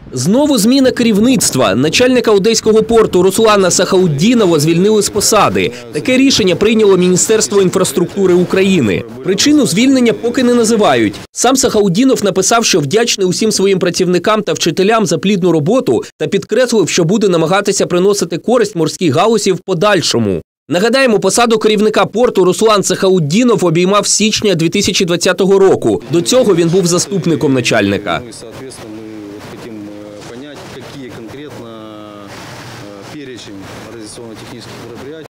Знову зміна керівництва. Начальника одеського порту Руслана Сахаутдінова звільнили з посади. Таке рішення прийняло Міністерство інфраструктури України. Причину звільнення поки не називають. Сам Сахаутдінов написав, що вдячний усім своїм працівникам та вчителям за плідну роботу та підкреслив, що буде намагатися приносити користь морській галузі в подальшому. Нагадаємо, посаду керівника порту Руслан Сахаутдінов обіймав з січня 2020 року. До цього він був заступником начальника.